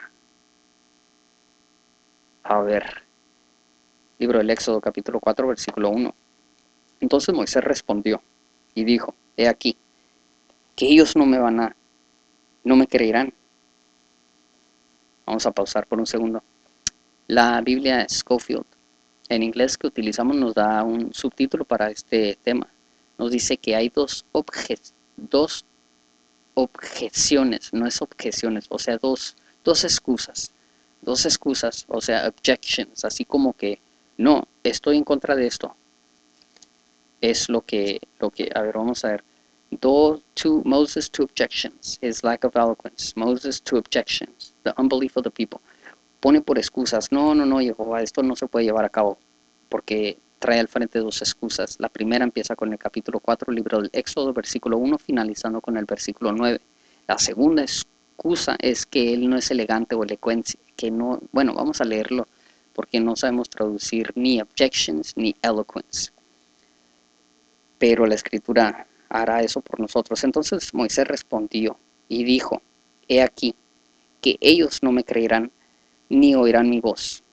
A ver, libro del Éxodo capítulo cuatro, versículo uno. Entonces Moisés respondió y dijo, he aquí, que ellos no me van a, no me creerán. Vamos a pausar por un segundo. La Biblia Scofield, en inglés que utilizamos, nos da un subtítulo para este tema. Nos dice que hay dos, obje dos objeciones, no es objeciones, o sea, dos, dos excusas, dos excusas, o sea, objections, así como que, no, estoy en contra de esto. es lo que, lo que, a ver, vamos a ver. Though to Moses two objections, his lack of eloquence. Moses two objections, the unbelief of the people. Pone por excusas, no, no, no, Jehová, esto no se puede llevar a cabo, porque trae al frente dos excusas. La primera empieza con el capítulo cuatro, libro del Éxodo, versículo uno, finalizando con el versículo nueve. La segunda excusa es que él no es elegante o elocuente, que no, bueno, vamos a leerlo, porque no sabemos traducir ni objections ni eloquence. Pero la escritura hará eso por nosotros. Entonces Moisés respondió y dijo, he aquí, que ellos no me creerán, ni oirán mi voz.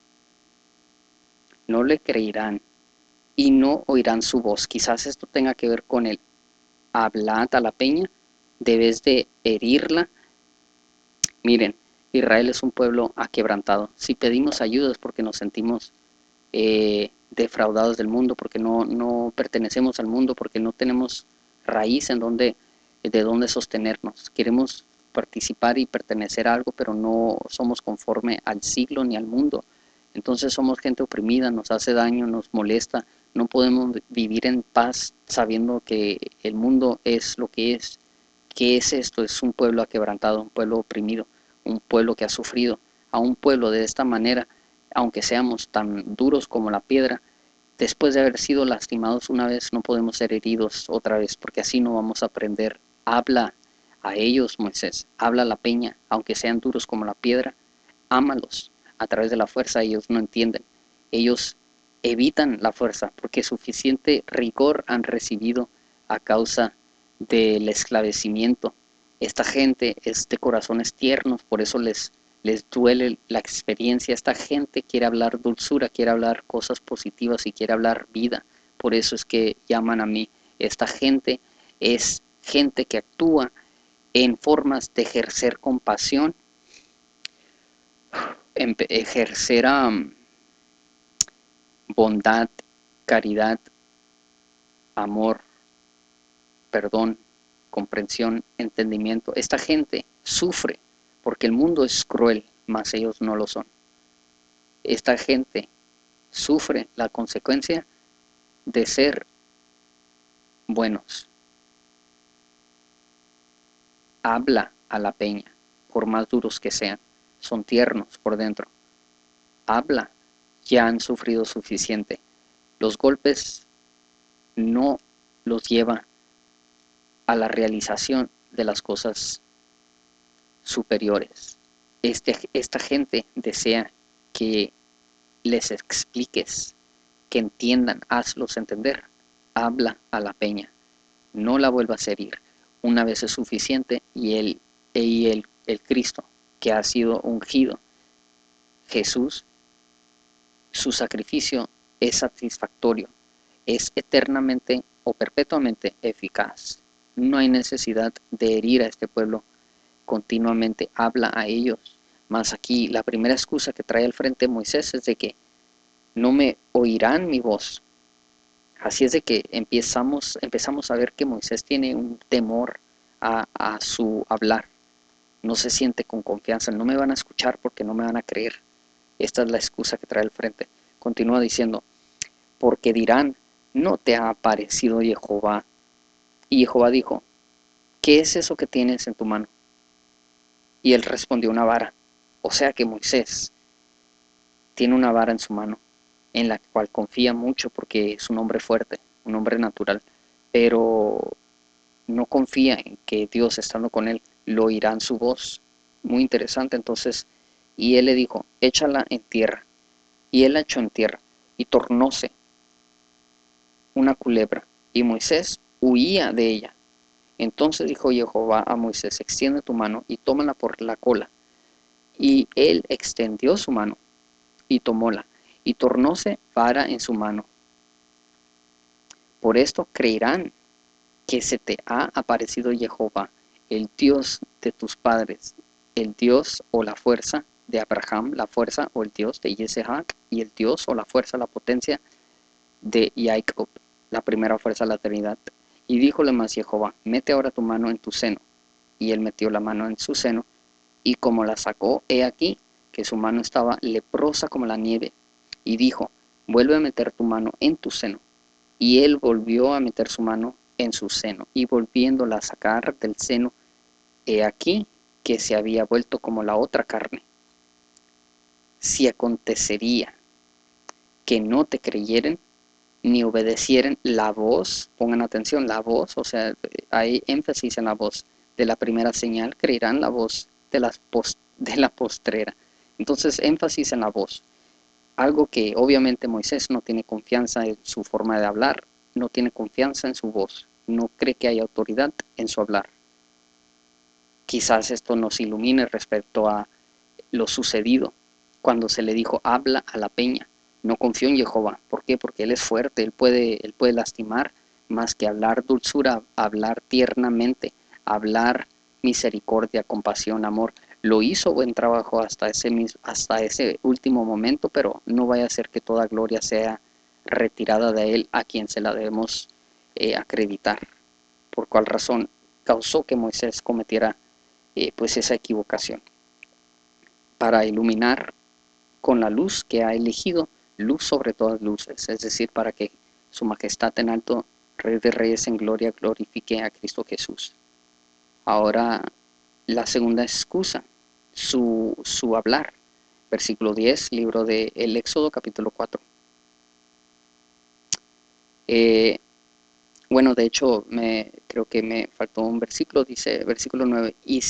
No le creerán y no oirán su voz. Quizás esto tenga que ver con el hablad a la peña, debes de herirla. Miren, Israel es un pueblo aquebrantado. Si pedimos ayuda es porque nos sentimos eh, defraudados del mundo, porque no, no pertenecemos al mundo, porque no tenemos raíz en donde, de donde sostenernos. Queremos participar y pertenecer a algo, pero no somos conforme al siglo ni al mundo. Entonces somos gente oprimida, nos hace daño, nos molesta. No podemos vivir en paz sabiendo que el mundo es lo que es. ¿Qué es esto? Es un pueblo aquebrantado, un pueblo oprimido, un pueblo que ha sufrido. A un pueblo de esta manera, aunque seamos tan duros como la piedra, después de haber sido lastimados una vez, no podemos ser heridos otra vez, porque así no vamos a aprender. Habla a ellos, Moisés, habla a la peña, aunque sean duros como la piedra, ámalos. A través de la fuerza ellos no entienden. Ellos evitan la fuerza, porque suficiente rigor han recibido a causa del esclavecimiento. Esta gente es de corazones tiernos, por eso les, les duele la experiencia. Esta gente quiere hablar dulzura, quiere hablar cosas positivas y quiere hablar vida. Por eso es que llaman a mí. Esta gente es gente que actúa en formas de ejercer compasión, ejercer um, bondad, caridad, amor, perdón, comprensión, entendimiento. Esta gente sufre porque el mundo es cruel, mas ellos no lo son. Esta gente sufre la consecuencia de ser buenos. Habla a la peña, por más duros que sean, son tiernos por dentro. Habla, ya han sufrido suficiente. Los golpes no los lleva a la realización de las cosas superiores. Este, esta gente desea que les expliques, que entiendan, hazlos entender. Habla a la peña, no la vuelvas a herir. Una vez es suficiente y el, y el, el Cristo que ha sido ungido, Jesús, su sacrificio es satisfactorio, es eternamente o perpetuamente eficaz. No hay necesidad de herir a este pueblo continuamente, habla a ellos. Más aquí la primera excusa que trae al frente Moisés es de que no me oirán mi voz. Así es de que empezamos, empezamos a ver que Moisés tiene un temor a, a su hablar. No se siente con confianza, no me van a escuchar porque no me van a creer. Esta es la excusa que trae al frente. Continúa diciendo, porque dirán, no te ha aparecido Jehová. Y Jehová dijo, ¿qué es eso que tienes en tu mano? Y él respondió, una vara. O sea que Moisés tiene una vara en su mano, en la cual confía mucho porque es un hombre fuerte, un hombre natural, pero no confía en que Dios, estando con él, lo oirá en su voz. Muy interesante. Entonces, y él le dijo, échala en tierra. Y él la echó en tierra, y tornóse una culebra, y Moisés huía de ella. Entonces dijo Jehová a Moisés, extiende tu mano y tómala por la cola. Y él extendió su mano y tomóla, y tornóse vara en su mano. Por esto creerán que se te ha aparecido Jehová, el Dios de tus padres, el Dios o la fuerza de Abraham, la fuerza o el Dios de Isaac, y el Dios o la fuerza, la potencia de Jacob, la primera fuerza de la Trinidad. Y díjole más Jehová, mete ahora tu mano en tu seno. Y él metió la mano en su seno, y como la sacó, he aquí que su mano estaba leprosa como la nieve. Y dijo, vuelve a meter tu mano en tu seno. Y él volvió a meter su mano en su seno, y volviéndola a sacar del seno, he aquí que se había vuelto como la otra carne. Si acontecería que no te creyeren, ni obedecieren la voz, pongan atención, la voz, o sea, hay énfasis en la voz de la primera señal, creerán la voz de, las post, de la postrera. Entonces, énfasis en la voz. Algo que obviamente Moisés no tiene confianza en su forma de hablar, no tiene confianza en su voz, no cree que hay autoridad en su hablar. Quizás esto nos ilumine respecto a lo sucedido cuando se le dijo, habla a la peña. No confió en Jehová. ¿Por qué? Porque Él es fuerte, Él puede, él puede lastimar más que hablar dulzura, hablar tiernamente, hablar misericordia, compasión, amor. Lo hizo buen trabajo hasta ese, hasta ese último momento, pero no vaya a ser que toda gloria sea retirada de Él, a quien se la debemos eh, acreditar. ¿Por cuál razón causó que Moisés cometiera eh, pues esa equivocación? Para iluminar con la luz que ha elegido, luz sobre todas luces, es decir, para que su majestad en alto, Rey de Reyes en gloria, glorifique a Cristo Jesús. Ahora, la segunda excusa, su, su hablar. Versículo diez, libro de el Éxodo, capítulo cuatro. Eh, bueno, de hecho, me, creo que me faltó un versículo, dice, versículo nueve, y,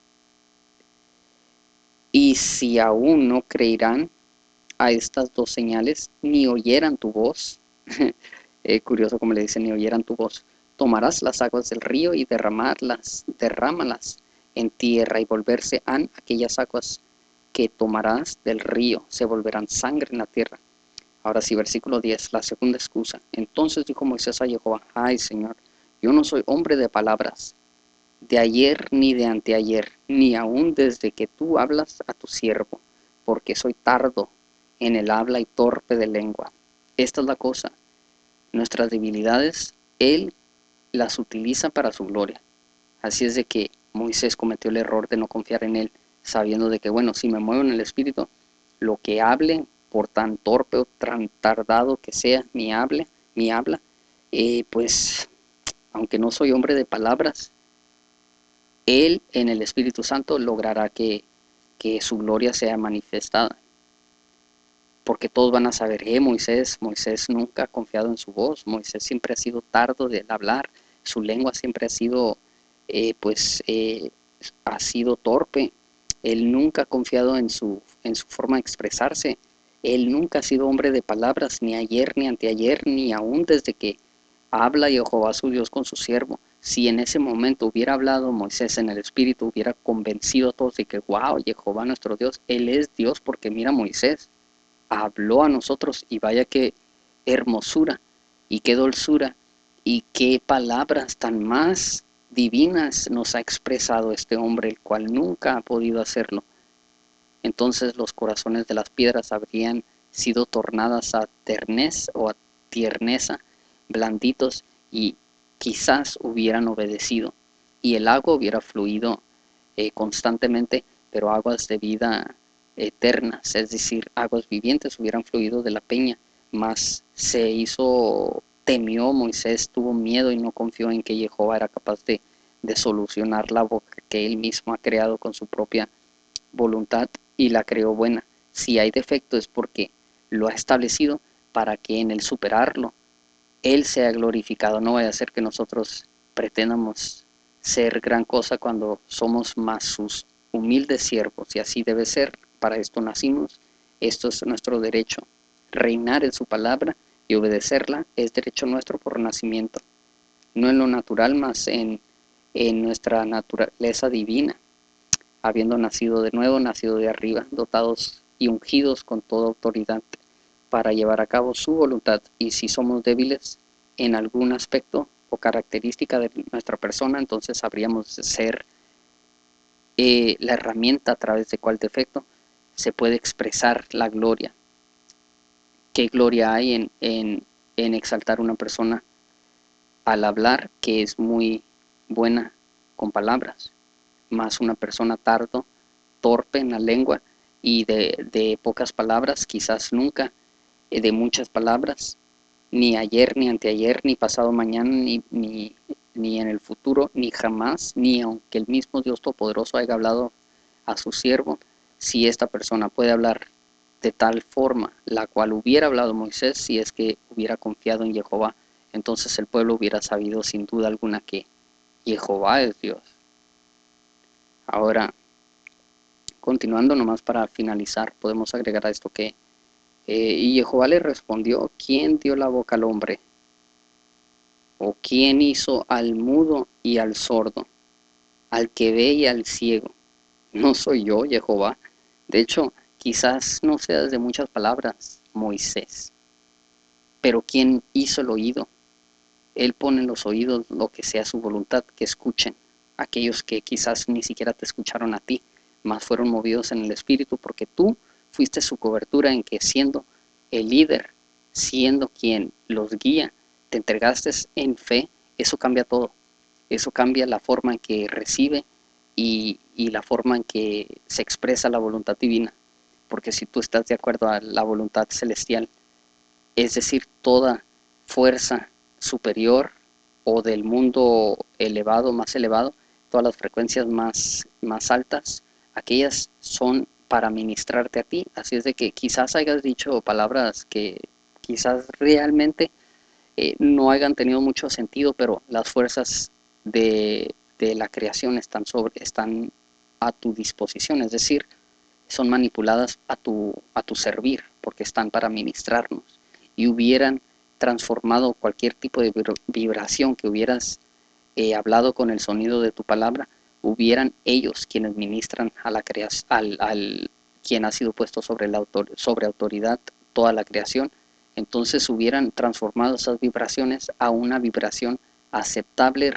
y si aún no creerán a estas dos señales, ni oyeran tu voz, eh, curioso como le dicen, ni oyeran tu voz, tomarás las aguas del río y derramarlas, derrámalas en tierra, y volverse han aquellas aguas que tomarás del río, se volverán sangre en la tierra. Ahora sí, versículo diez, la segunda excusa. Entonces dijo Moisés a Jehová, ay Señor, yo no soy hombre de palabras, de ayer ni de anteayer, ni aun desde que tú hablas a tu siervo, porque soy tardo en el habla y torpe de lengua. Esta es la cosa, nuestras debilidades, Él las utiliza para su gloria. Así es de que Moisés cometió el error de no confiar en Él, sabiendo de que, bueno, si me muevo en el Espíritu, lo que hable, por tan torpe o tan tardado que sea mi hable, mi habla, eh, pues, aunque no soy hombre de palabras, Él en el Espíritu Santo logrará que, que su gloria sea manifestada. Porque todos van a saber, eh, Moisés, Moisés nunca ha confiado en su voz, Moisés siempre ha sido tardo de hablar, su lengua siempre ha sido, eh, pues, eh, ha sido torpe, él nunca ha confiado en su, en su forma de expresarse, él nunca ha sido hombre de palabras, ni ayer, ni anteayer, ni aún desde que habla Jehová su Dios con su siervo. Si en ese momento hubiera hablado Moisés en el Espíritu, hubiera convencido a todos de que, wow, Jehová nuestro Dios, Él es Dios, porque mira Moisés, habló a nosotros, y vaya qué hermosura y qué dulzura y qué palabras tan más divinas nos ha expresado este hombre, el cual nunca ha podido hacerlo. Entonces los corazones de las piedras habrían sido tornadas a ternez o a tierneza, blanditos, y quizás hubieran obedecido, y el agua hubiera fluido eh, constantemente, pero aguas de vida eternas, es decir, aguas vivientes hubieran fluido de la peña. Mas se hizo, temió Moisés, tuvo miedo y no confió en que Jehová era capaz de, de solucionar la boca que él mismo ha creado con su propia voluntad, y la creó buena. Si hay defecto es porque lo ha establecido para que en el superarlo Él sea glorificado. No vaya a ser que nosotros pretendamos ser gran cosa cuando somos más sus humildes siervos, y así debe ser. Para esto nacimos, esto es nuestro derecho. Reinar en su palabra y obedecerla es derecho nuestro por nacimiento, no en lo natural, más en, en nuestra naturaleza divina, habiendo nacido de nuevo, nacido de arriba, dotados y ungidos con toda autoridad para llevar a cabo su voluntad. Y si somos débiles en algún aspecto o característica de nuestra persona, entonces habríamos de ser eh, la herramienta a través de cual defecto se puede expresar la gloria. ¿Qué gloria hay en, en, en exaltar a una persona al hablar, que es muy buena con palabras, más una persona tardo, torpe en la lengua y de, de pocas palabras, quizás nunca, eh, de muchas palabras? ni ayer, ni anteayer, ni pasado mañana, ni, ni, ni en el futuro, ni jamás, ni aunque el mismo Dios Todopoderoso haya hablado a su siervo, si esta persona puede hablar de tal forma, la cual hubiera hablado Moisés, si es que hubiera confiado en Jehová, entonces el pueblo hubiera sabido sin duda alguna que Jehová es Dios. Ahora, continuando nomás para finalizar, podemos agregar a esto que eh, y Jehová le respondió, ¿quién dio la boca al hombre? ¿O quién hizo al mudo y al sordo, al que ve y al ciego? ¿No soy yo, Jehová? De hecho, quizás no seas de muchas palabras, Moisés, pero ¿quién hizo el oído? Él pone en los oídos lo que sea su voluntad, que escuchen. Aquellos que quizás ni siquiera te escucharon a ti, mas fueron movidos en el Espíritu, porque tú fuiste su cobertura en que siendo el líder, siendo quien los guía, te entregaste en fe, eso cambia todo. Eso cambia la forma en que recibe y, y la forma en que se expresa la voluntad divina. Porque si tú estás de acuerdo a la voluntad celestial, es decir, toda fuerza superior o del mundo elevado, más elevado, todas las frecuencias más, más altas, aquellas son para ministrarte a ti. Así es de que quizás hayas dicho palabras que quizás realmente eh, no hayan tenido mucho sentido, pero las fuerzas de, de la creación están, sobre, están a tu disposición, es decir, son manipuladas a tu, a tu servir, porque están para ministrarnos, y hubieran transformado cualquier tipo de vibración que hubieras eh, hablado con el sonido de tu palabra, hubieran ellos quienes ministran a la creación, al, al quien ha sido puesto sobre, la autor, sobre autoridad toda la creación, entonces hubieran transformado esas vibraciones a una vibración aceptable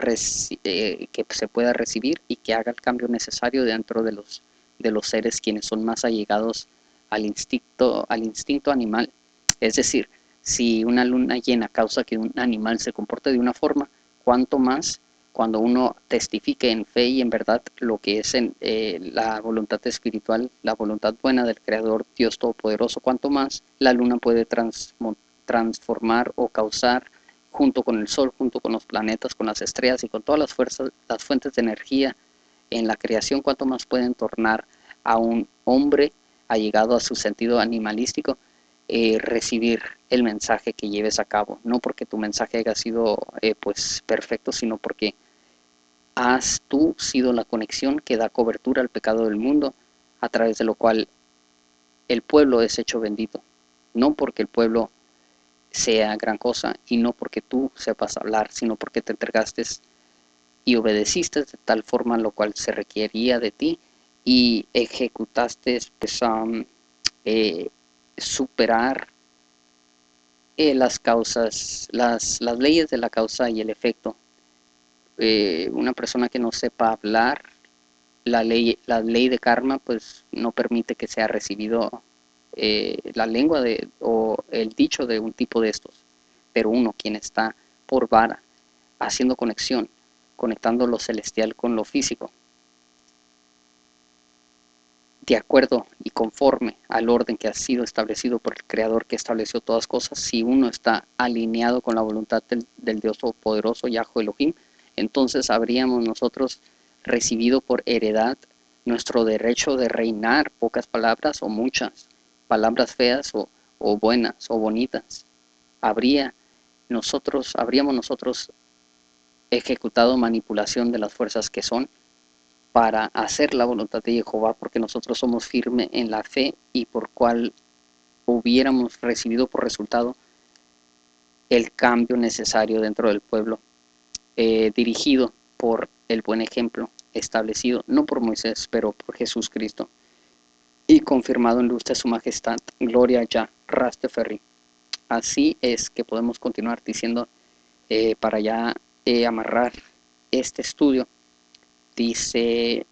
eh, que se pueda recibir y que haga el cambio necesario dentro de los, de los seres quienes son más allegados al instinto, al instinto animal. Es decir, si una luna llena causa que un animal se comporte de una forma, cuanto más cuando uno testifique en fe y en verdad lo que es en, eh, la voluntad espiritual, la voluntad buena del Creador Dios Todopoderoso, cuanto más la luna puede trans, transformar o causar junto con el sol, junto con los planetas, con las estrellas y con todas las fuerzas, las fuentes de energía en la creación, cuanto más pueden tornar a un hombre allegado a su sentido animalístico eh, recibir el mensaje que lleves a cabo, no porque tu mensaje haya sido eh, pues perfecto, sino porque has tú sido la conexión que da cobertura al pecado del mundo, a través de lo cual el pueblo es hecho bendito, no porque el pueblo sea gran cosa y no porque tú sepas hablar, sino porque te entregaste y obedeciste de tal forma lo cual se requería de ti y ejecutaste pues, um, eh, superar eh, las causas, las, las leyes de la causa y el efecto. Eh, una persona que no sepa hablar, la ley, la ley de karma pues no permite que sea recibido eh, la lengua de, o el dicho de un tipo de estos, pero uno quien está por vara, haciendo conexión, conectando lo celestial con lo físico, de acuerdo y conforme al orden que ha sido establecido por el Creador que estableció todas cosas, si uno está alineado con la voluntad del, del Dios Todopoderoso, Yahweh Elohim, entonces habríamos nosotros recibido por heredad nuestro derecho de reinar, pocas palabras o muchas, palabras feas o, o buenas o bonitas. Habría nosotros, habríamos nosotros ejecutado manipulación de las fuerzas que son, para hacer la voluntad de Jehová, porque nosotros somos firmes en la fe y por cual hubiéramos recibido por resultado el cambio necesario dentro del pueblo, eh, dirigido por el buen ejemplo establecido, no por Moisés, pero por Jesús Cristo, y confirmado en luz de su majestad, gloria ya, Rasteferri. Así es que podemos continuar diciendo, eh, para ya eh, amarrar este estudio, dice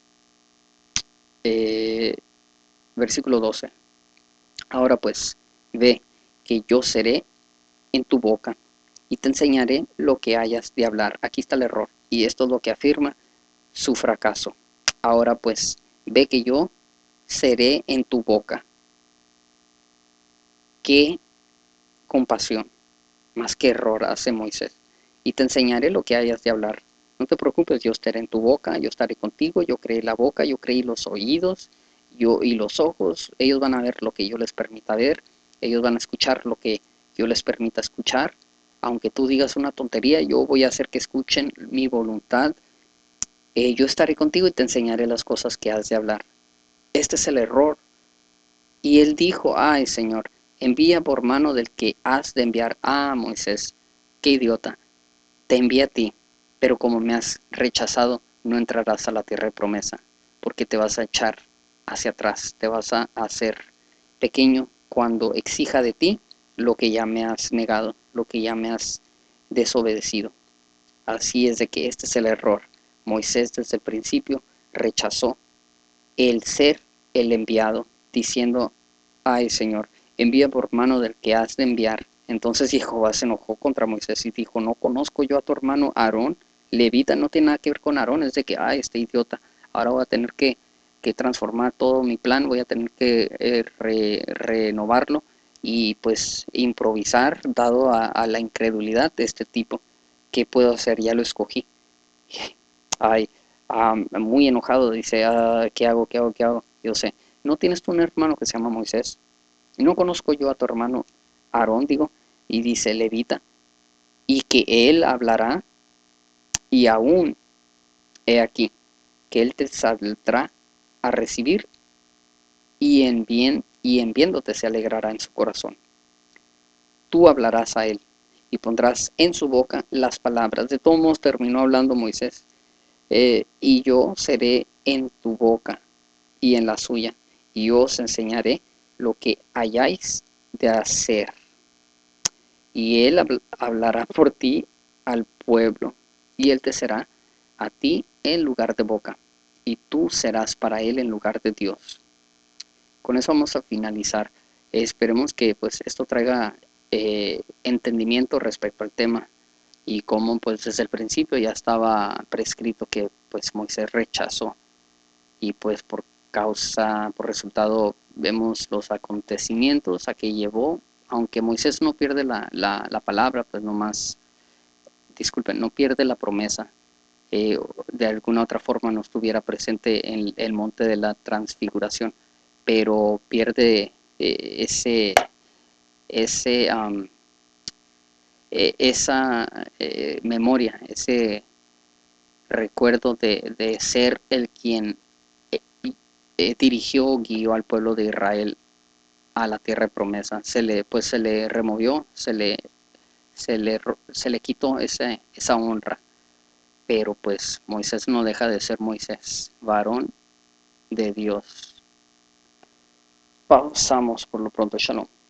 eh, versículo doce. Ahora pues, ve que yo seré en tu boca y te enseñaré lo que hayas de hablar. Aquí está el error y esto es lo que afirma su fracaso. Ahora pues, ve que yo seré en tu boca. Qué compasión. Más que error hace Moisés. Y te enseñaré lo que hayas de hablar. No te preocupes, yo estaré en tu boca, yo estaré contigo, yo creé la boca, yo creé los oídos, yo y los ojos, ellos van a ver lo que yo les permita ver, ellos van a escuchar lo que yo les permita escuchar. Aunque tú digas una tontería, yo voy a hacer que escuchen mi voluntad. Eh, yo estaré contigo y te enseñaré las cosas que has de hablar. Este es el error. Y él dijo, ay Señor, envía por mano del que has de enviar. Ah, Moisés, qué idiota, te envía a ti, pero como me has rechazado, no entrarás a la tierra de promesa, porque te vas a echar hacia atrás, te vas a hacer pequeño cuando exija de ti lo que ya me has negado, lo que ya me has desobedecido. Así es de que este es el error. Moisés desde el principio rechazó el ser el enviado, diciendo, ay Señor, envía por mano del que has de enviar. Entonces Jehová se enojó contra Moisés y dijo, no conozco yo a tu hermano Aarón, levita, no tiene nada que ver con Aarón, es de que, ay, este idiota, ahora voy a tener que, que transformar todo mi plan, voy a tener que eh, re, renovarlo y pues improvisar, dado a, a la incredulidad de este tipo. ¿Qué puedo hacer? Ya lo escogí. Ay, ah, muy enojado, dice, ah, ¿qué hago? ¿Qué hago? ¿Qué hago? Yo sé, ¿no tienes tú un hermano que se llama Moisés? Y no conozco yo a tu hermano Aarón, digo, y dice levita, y que él hablará, y aún he aquí, que él te saldrá a recibir, y en bien, y en viéndote se alegrará en su corazón. Tú hablarás a él, y pondrás en su boca las palabras. De todos modos terminó hablando Moisés, eh, y yo seré en tu boca y en la suya, y os enseñaré lo que hayáis de hacer. Y él hablará por ti al pueblo, y él te será a ti en lugar de boca, y tú serás para él en lugar de Dios. Con eso vamos a finalizar. Esperemos que pues esto traiga eh, entendimiento respecto al tema y cómo pues desde el principio ya estaba prescrito que pues Moisés rechazó y pues por causa, por resultado vemos los acontecimientos a que llevó, aunque Moisés no pierde la, la, la palabra, pues nomás, disculpen, no pierde la promesa, eh, de alguna otra forma no estuviera presente en el monte de la transfiguración, pero pierde eh, ese, ese, um, eh, esa eh, memoria, ese recuerdo de, de ser el quien eh, eh, dirigió, guió al pueblo de Israel a la tierra de promesa. Se le, pues se le removió, se le, se le, se le quitó ese, esa honra. Pero pues Moisés no deja de ser Moisés, varón de Dios. Pausamos por lo pronto, shalom.